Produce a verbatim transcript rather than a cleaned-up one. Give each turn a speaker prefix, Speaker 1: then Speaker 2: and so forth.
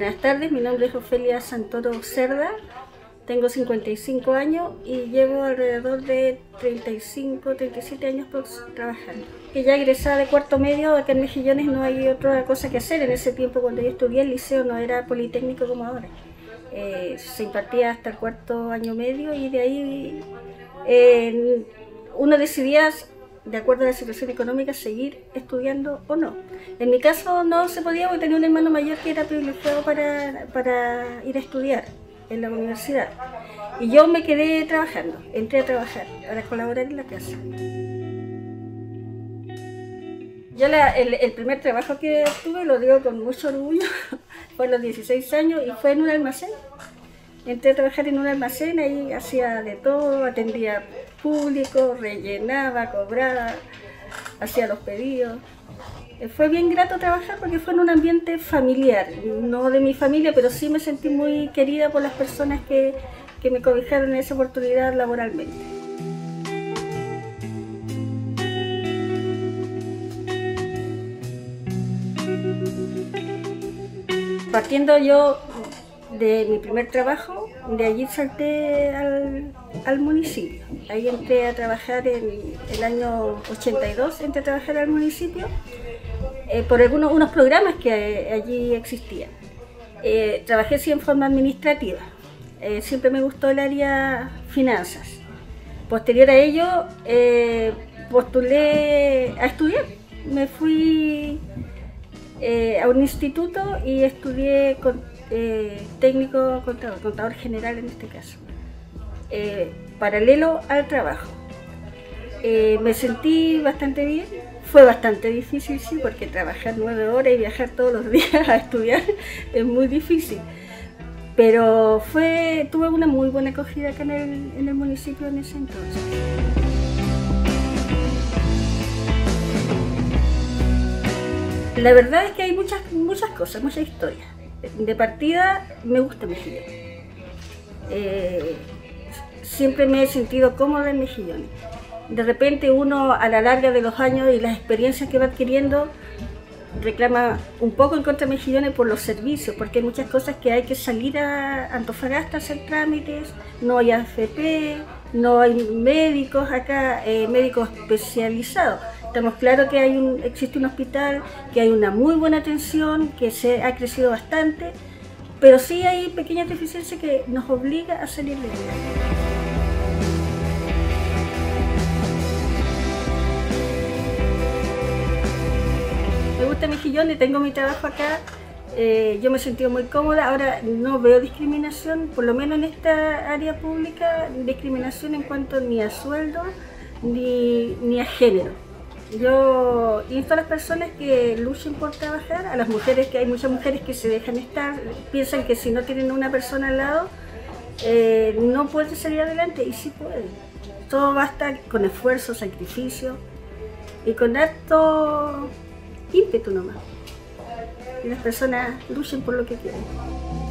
Speaker 1: Buenas tardes, mi nombre es Ofelia Santoro Cerda, tengo cincuenta y cinco años y llevo alrededor de treinta y cinco, treinta y siete años trabajando. Que ya egresada de cuarto medio, acá en Mejillones no hay otra cosa que hacer. En ese tiempo, cuando yo estudié, el liceo no era politécnico como ahora. Eh, se impartía hasta el cuarto año medio y de ahí eh, uno decidía, de acuerdo a la situación económica, seguir estudiando o no. En mi caso no se podía porque tenía un hermano mayor que era privilegiado para, para ir a estudiar en la universidad. Y yo me quedé trabajando, entré a trabajar para colaborar en la casa. Yo la, el, el primer trabajo que tuve, lo digo con mucho orgullo, fue a los dieciséis años y fue en un almacén. Entré a trabajar en un almacén, ahí hacía de todo, atendía público, rellenaba, cobraba, hacía los pedidos. Fue bien grato trabajar porque fue en un ambiente familiar, no de mi familia, pero sí me sentí muy querida por las personas que, que me cobijaron en esa oportunidad laboralmente. Partiendo yo de mi primer trabajo, de allí salté al, al municipio. Ahí entré a trabajar en el año ochenta y dos, entré a trabajar al municipio eh, por algunos unos programas que eh, allí existían. Eh, trabajé sí en forma administrativa, eh, siempre me gustó el área finanzas. Posterior a ello, eh, postulé a estudiar. Me fui eh, a un instituto y estudié con Eh, técnico contador, contador general en este caso, eh, paralelo al trabajo. Eh, me sentí bastante bien, fue bastante difícil, sí, porque trabajar nueve horas y viajar todos los días a estudiar es muy difícil, pero fue, tuve una muy buena acogida acá en el, en el municipio en ese entonces. La verdad es que hay muchas, muchas cosas, muchas historias. De partida, me gusta Mejillones. Eh, siempre me he sentido cómoda en Mejillones. De repente uno, a la larga de los años y las experiencias que va adquiriendo, reclama un poco en contra de Mejillones por los servicios, porque hay muchas cosas que hay que salir a Antofagasta a hacer trámites, no hay A F P, no hay médicos acá, eh, médicos especializados. Estamos claros que hay un, existe un hospital, que hay una muy buena atención, que se ha crecido bastante, pero sí hay pequeñas deficiencias que nos obligan a salir de ella. Me gusta Mejillones, tengo mi trabajo acá, eh, yo me he sentido muy cómoda. Ahora no veo discriminación, por lo menos en esta área pública, discriminación en cuanto ni a sueldo ni, ni a género. Yo insto a las personas que luchen por trabajar, a las mujeres, que hay muchas mujeres que se dejan estar, piensan que si no tienen una persona al lado eh, no pueden salir adelante, y sí pueden. Todo basta con esfuerzo, sacrificio y con harto ímpetu nomás. Y las personas luchen por lo que quieren.